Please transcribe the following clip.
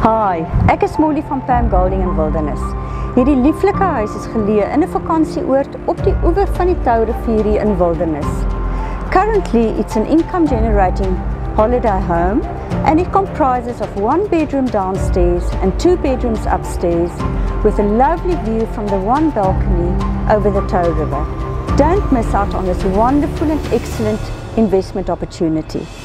Hi, ek is Molly van Pam Golding in Wildernis. Hierdie lieflike huis is geleë in 'n vakansieoord op die oewer van die Tourivier hier in Wildernis. Currently, it's an income-generating holiday home and it comprises of 1 bedroom downstairs and 2 bedrooms upstairs with a lovely view from the 1 balcony over the Tow River. Don't miss out on this wonderful and excellent investment opportunity.